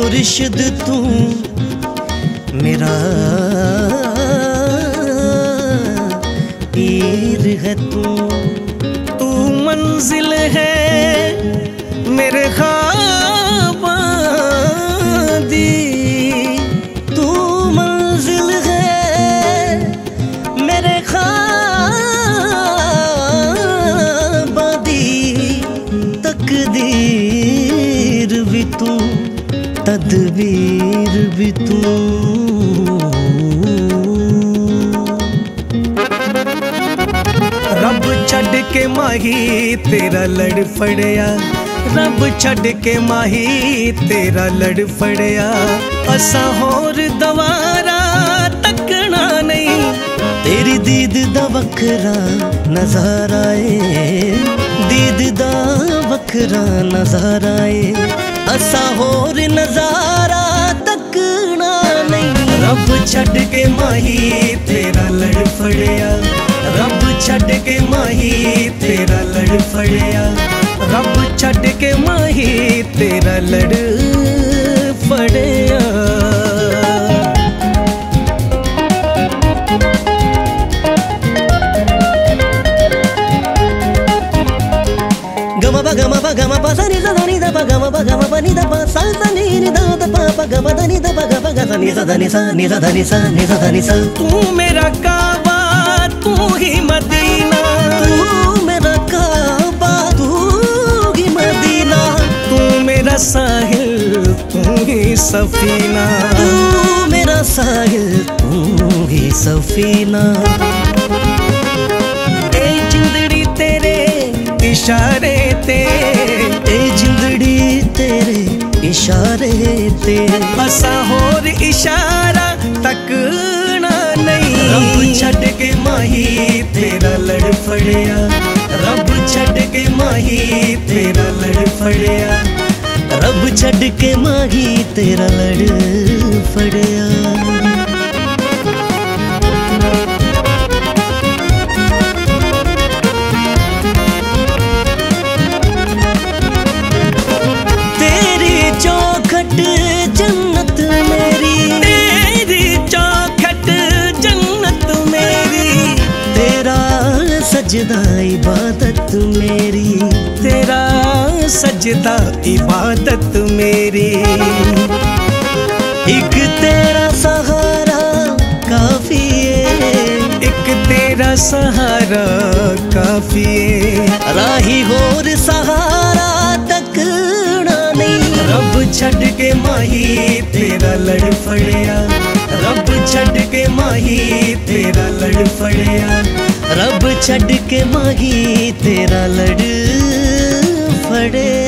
मुर्शिद तू मेरा पीर है तू मंजिल है मेरे ख्वाब दी, तू मंजिल है मेरे ख्वाब दी। तकदीर भी तू तदबीर भी तू। रब छड़ के माही तेरा लड़ फड़िया, रब छड़ के माही तेरा लड़ फड़िया। असा होर दवारा तकना नहीं, तेरी दीद दा वखरा नज़ारा है, दीद दा वखरा नज़ारा है। असा होर नज़ारा तकना नहीं। रब छड़ के माही तेरा लड़ फड़िया, रब छड़ के माही तेरा लड़ फड़िया, रब छड़ के माही तेरा लड़ फड़िया। गमा पा सा नि सा धा नि धा पा गमा पा नि धा पा सा सा नि धा धा पा पा गमा धा नि धा पा गा पा गा सा नि सा धा नि सा नि सा धा नि सा नि सा धा नि सा। तू मेरा काबा तू ही मदीना, तू मेरा काबा तू ही मदीना। तू मेरा साहिल तू ही सफीना, तू मेरा साहिल तू ही सफीना। ए जिंदड़ी तेरे इशारे ते, ए जिंदड़ी तेरे इशारे ते। असा होर इशारा तकना नहीं। रब छड़ के माही तेरा लड़ फड़िया, रब छड़ के माही तेरा लड़ फड़िया, रब छड़ के माही तेरा लड़ फड़िया। जन्नत मेरी, तेरी चौखट जन्नत मेरी। तेरा सजदा इबादत मेरी, तेरा सजदा इबादत मेरी। एक तेरा सहारा काफी है, एक तेरा सहारा काफी है। राही होर सहारा तकना नहीं। रब छड़ के माही तेरा लड़ फड़िया, रब छड़ के माही तेरा लड़ फड़िया, रब छड़ के माही तेरा लड़ फड़िया।